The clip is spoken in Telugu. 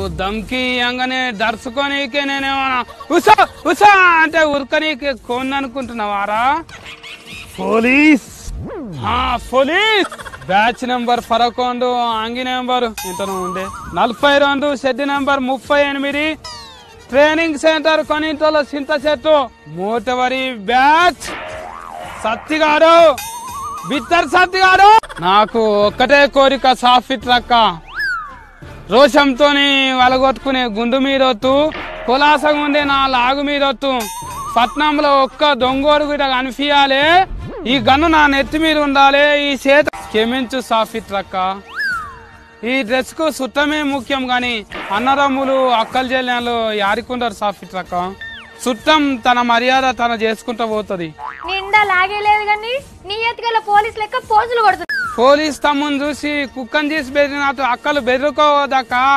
దమ్కి అంగనే దర్శకోనీకే నేనేమన్నా ఉసా ఉసా అంటే ఉరకనీకే కొందనుకుంటున్నావారా? పోలీస్ పోలీస్ బ్యాచ్ నెంబర్ 11 అంగి నెంబర్ ఇంతను ఉండే 42 షెడ్ నెంబర్ 38 ట్రైనింగ్ సెంటర్ కొనింటోలో సింత చెట్టు మూటవరి బ్యాచ్ సత్తిగాడు బిత్తర్ సత్తిగాడు. నాకు ఒక్కటే కోరిక సాఫిట్ రక్క రోషంతో వలగొట్టుకునే గుండు మీదొత్తు కులాసగా ఉండే నా లాగు మీదొత్తు పట్నంలో ఒక్క దొంగోడు కూడా కనిపించాలి. ఈ గన్ను నా నెత్తి మీద ఉండాలి. ఈ చేత క్షమించు సాఫిట్ రక్క. ఈ డ్రెస్ కు చుట్టమే ముఖ్యం గాని అన్నదమ్ములు అక్కలు చెల్లెళ్ళు యారికుంటారు సాఫిట్ రక్క. చుట్టం తన మర్యాద తన చేసుకుంటా పోతుంది. నిండా లాగేలేదు కానీ నీ ఎత్తుకెళ్ళ పోలీసు లెక్క పోజులు కొడుతుంది. పోలీస్ తమ్ముని చూసి కుక్కని చేసి బెదిరినట్టు అక్కలు బెదిరుకోవదక్క.